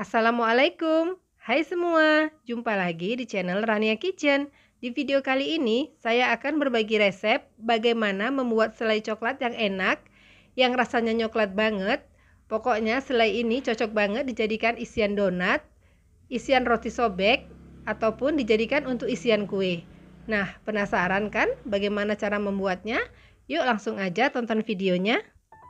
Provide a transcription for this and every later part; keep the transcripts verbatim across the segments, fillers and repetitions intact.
Assalamualaikum, hai semua, jumpa lagi di channel Rania Kitchen. Di video kali ini, saya akan berbagi resep bagaimana membuat selai coklat yang enak, yang rasanya coklat banget. Pokoknya selai ini cocok banget dijadikan isian donat, isian roti sobek, ataupun dijadikan untuk isian kue. Nah, penasaran kan bagaimana cara membuatnya? Yuk langsung aja tonton videonya.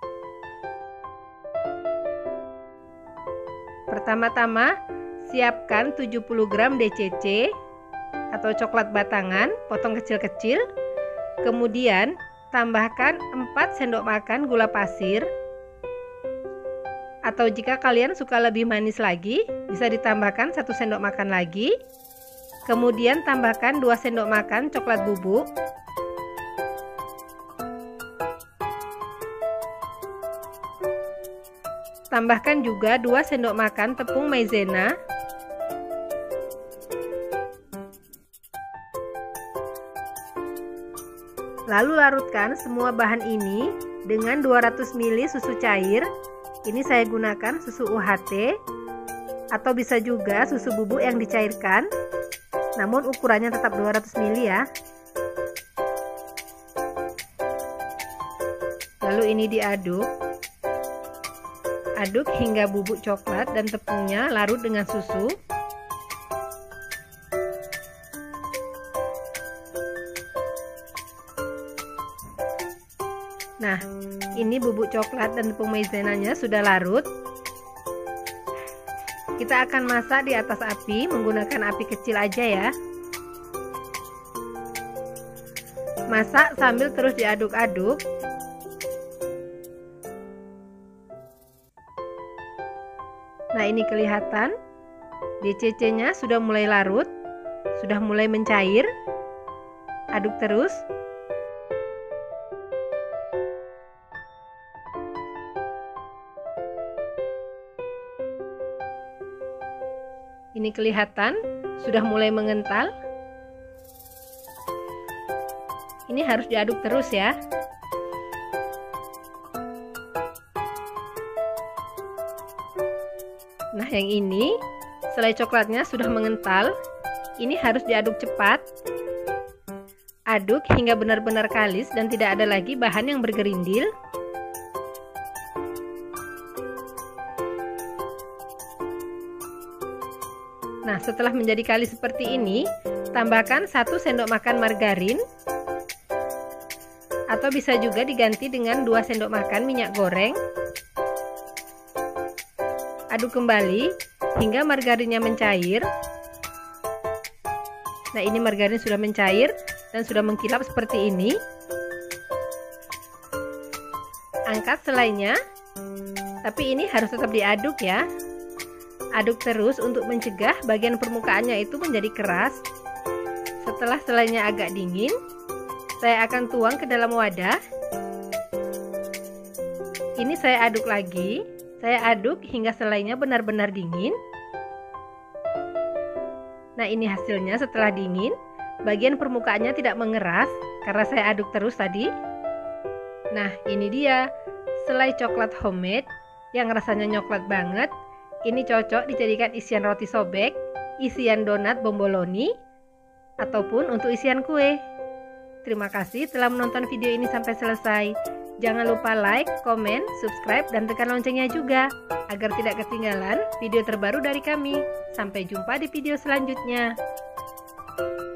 Pertama-tama, siapkan tujuh puluh gram D C C atau coklat batangan, potong kecil-kecil. Kemudian, tambahkan empat sendok makan gula pasir. Atau jika kalian suka lebih manis lagi, bisa ditambahkan satu sendok makan lagi. Kemudian tambahkan dua sendok makan coklat bubuk. Tambahkan juga dua sendok makan tepung maizena. Lalu larutkan semua bahan ini dengan dua ratus mililiter susu cair. Ini saya gunakan susu U H T atau bisa juga susu bubuk yang dicairkan. Namun ukurannya tetap dua ratus mililiter ya. Lalu ini diaduk. Aduk hingga bubuk coklat dan tepungnya larut dengan susu. Nah, ini bubuk coklat dan tepung maizenanya sudah larut. Kita akan masak di atas api menggunakan api kecil aja ya. Masak sambil terus diaduk-aduk. Nah, ini kelihatan D C C-nya sudah mulai larut, sudah mulai mencair. Aduk terus. Ini kelihatan sudah mulai mengental. Ini harus diaduk terus ya. Nah, yang ini selai coklatnya sudah mengental. Ini harus diaduk cepat. Aduk hingga benar-benar kalis dan tidak ada lagi bahan yang bergerindil. Nah, setelah menjadi kalis seperti ini, tambahkan satu sendok makan margarin. Atau bisa juga diganti dengan dua sendok makan minyak goreng. Aduk kembali hingga margarinnya mencair. Nah, ini margarin sudah mencair dan sudah mengkilap seperti ini. Angkat selainya, tapi ini harus tetap diaduk ya. Aduk terus untuk mencegah bagian permukaannya itu menjadi keras. Setelah selainya agak dingin, saya akan tuang ke dalam wadah. Ini saya aduk lagi. Saya aduk hingga selainya benar-benar dingin. Nah, ini hasilnya setelah dingin. Bagian permukaannya tidak mengeras karena saya aduk terus tadi. Nah, ini dia selai coklat homemade yang rasanya coklat banget. Ini cocok dijadikan isian roti sobek, isian donat bomboloni, ataupun untuk isian kue. Terima kasih telah menonton video ini sampai selesai. Jangan lupa like, komen, subscribe, dan tekan loncengnya juga agar tidak ketinggalan video terbaru dari kami. Sampai jumpa di video selanjutnya.